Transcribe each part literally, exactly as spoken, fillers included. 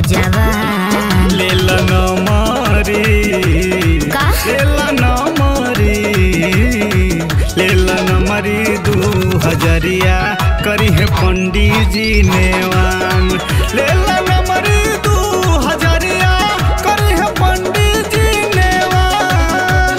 जवान। लेला न मारी का? लेला न मारी लेला न मारी दू हजरिया करी है पंडित जी नेवान। लेला न मारी दू हजरिया करी है पंडित जी नेवान।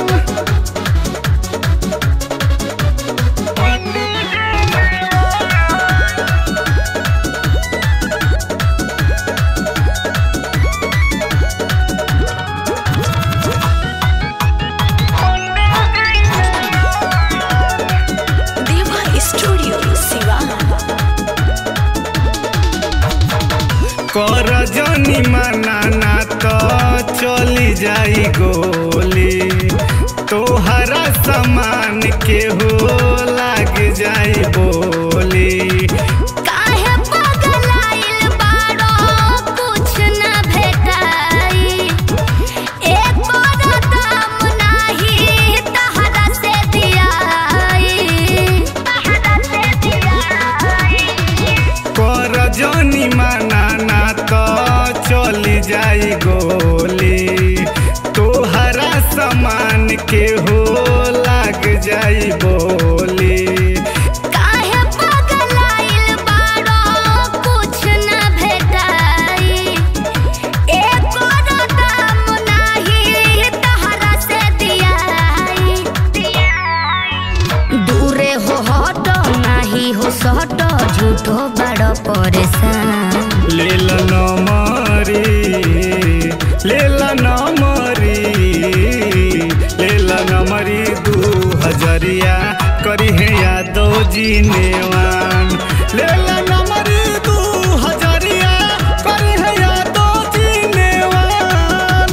कर जनी माना ना तो चली जाई गोली, तोहरा समान के हो लाग जाई बोली। काहे पगलाइल बाड़ो कुछ न भेटाई, एक बार दाम नाही तहरा से दियाई, तहरा से दियाई। कर जनी माना तो चली जाई गोली, तोहरा समान के हो लाग जाई बोली। काहे पगलाइल बाड़ो कुछ न भेटाई, एक बार दाम नाही तहरा से दियाई। दूरे हो हट नाही हो सट झूठो बड़ो परेशान। लेला न मारी लेला न मारी लेला न मारी दू हजरिया करी है यादव जी नेवान। लेला न मारी दू हजरिया करी है यादव जी नेवान।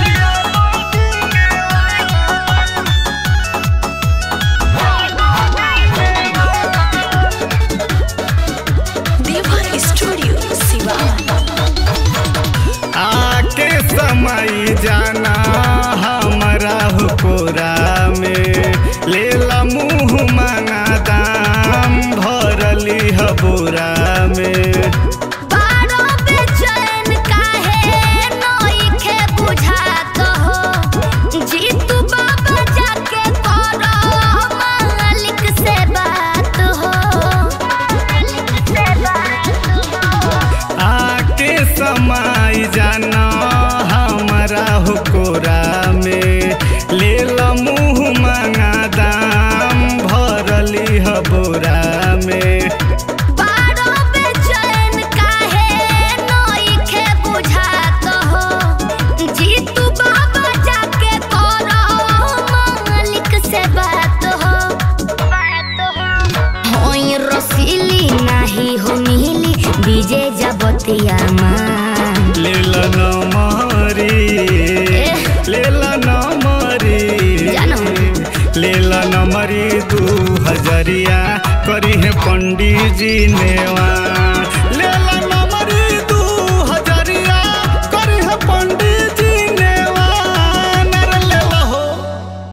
आके समय जाना हमारा हुकोरा में, लेला मुँह मांगा दाम भरली हबोरा में। बाड़ो बेचैन काहे नइखे बुझात हो, जीतू बाबा जाके करो मालिक से बात हो, मालिक से बात हो। आके समय जाना हमारा हुकोरा में, लेला मुँह मांगा दाम भरली हबोरा में। बाड़ो बेचैन काहे नइखे बुझात हो, जीतू बाबा जाके करो मालिक से बात हो, बात हो। होई रसीली नाही हो मिली बीजे जबतिया मान। लेला न मारी लेला न मारी लेला न मारी दू हजरिया करी है पंडित जी नेवान।